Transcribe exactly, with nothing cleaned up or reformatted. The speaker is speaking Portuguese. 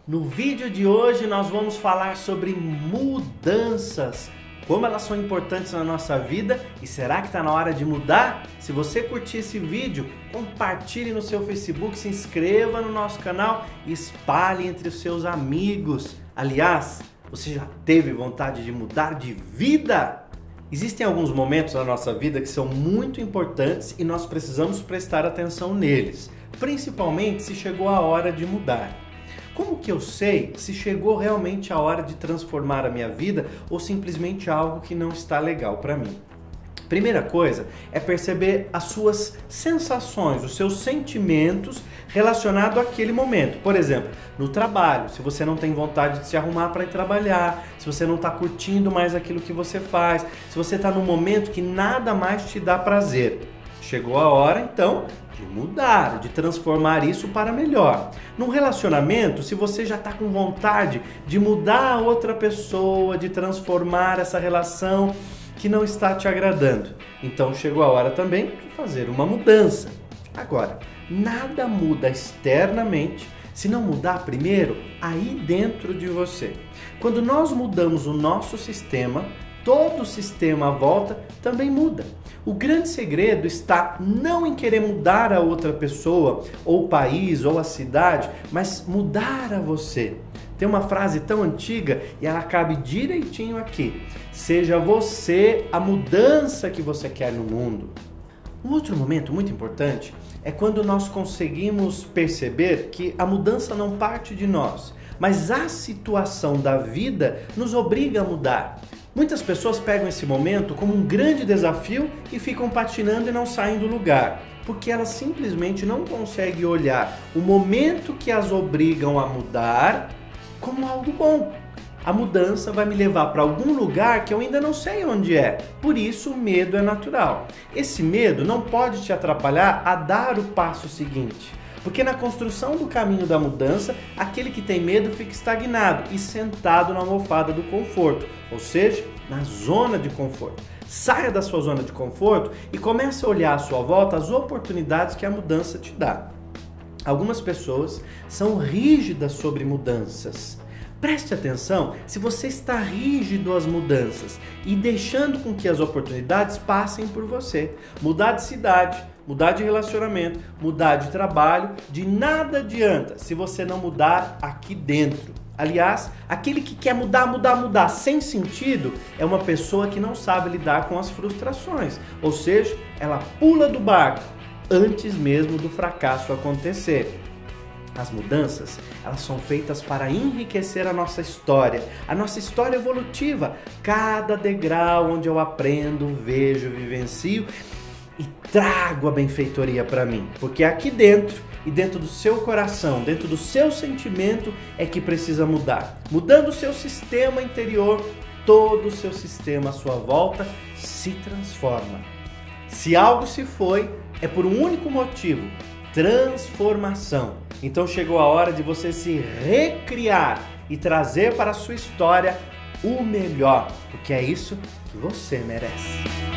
No vídeo de hoje nós vamos falar sobre mudanças, como elas são importantes na nossa vida e será que está na hora de mudar? Se você curtir esse vídeo, compartilhe no seu Facebook, se inscreva no nosso canal e espalhe entre os seus amigos. Aliás, você já teve vontade de mudar de vida? Existem alguns momentos na nossa vida que são muito importantes e nós precisamos prestar atenção neles, principalmente se chegou a hora de mudar. Como que eu sei se chegou realmente a hora de transformar a minha vida ou simplesmente algo que não está legal para mim? Primeira coisa é perceber as suas sensações, os seus sentimentos relacionados àquele momento. Por exemplo, no trabalho, se você não tem vontade de se arrumar para ir trabalhar, se você não está curtindo mais aquilo que você faz, se você está num momento que nada mais te dá prazer. Chegou a hora, então, de mudar, de transformar isso para melhor. Num relacionamento, se você já está com vontade de mudar a outra pessoa, de transformar essa relação que não está te agradando, então chegou a hora também de fazer uma mudança. Agora, nada muda externamente se não mudar primeiro aí dentro de você. Quando nós mudamos o nosso sistema, todo o sistema à volta também muda. O grande segredo está não em querer mudar a outra pessoa, ou o país, ou a cidade, mas mudar a você. Tem uma frase tão antiga e ela cabe direitinho aqui. Seja você a mudança que você quer no mundo. Um outro momento muito importante é quando nós conseguimos perceber que a mudança não parte de nós, mas a situação da vida nos obriga a mudar. Muitas pessoas pegam esse momento como um grande desafio e ficam patinando e não saem do lugar, porque elas simplesmente não conseguem olhar o momento que as obrigam a mudar como algo bom. A mudança vai me levar para algum lugar que eu ainda não sei onde é, por isso o medo é natural. Esse medo não pode te atrapalhar a dar o passo seguinte. Porque na construção do caminho da mudança, aquele que tem medo fica estagnado e sentado na almofada do conforto, ou seja, na zona de conforto. Saia da sua zona de conforto e comece a olhar à sua volta as oportunidades que a mudança te dá. Algumas pessoas são rígidas sobre mudanças. Preste atenção se você está rígido às mudanças e deixando com que as oportunidades passem por você. Mudar de cidade, mudar de relacionamento, mudar de trabalho, de nada adianta se você não mudar aqui dentro. Aliás, aquele que quer mudar, mudar, mudar sem sentido é uma pessoa que não sabe lidar com as frustrações. Ou seja, ela pula do barco antes mesmo do fracasso acontecer. As mudanças, elas são feitas para enriquecer a nossa história, a nossa história evolutiva. Cada degrau onde eu aprendo, vejo, vivencio e trago a benfeitoria para mim. Porque aqui dentro e dentro do seu coração, dentro do seu sentimento é que precisa mudar. Mudando o seu sistema interior, todo o seu sistema à sua volta se transforma. Se algo se foi, é por um único motivo: transformação. Então chegou a hora de você se recriar e trazer para a sua história o melhor, porque é isso que você merece.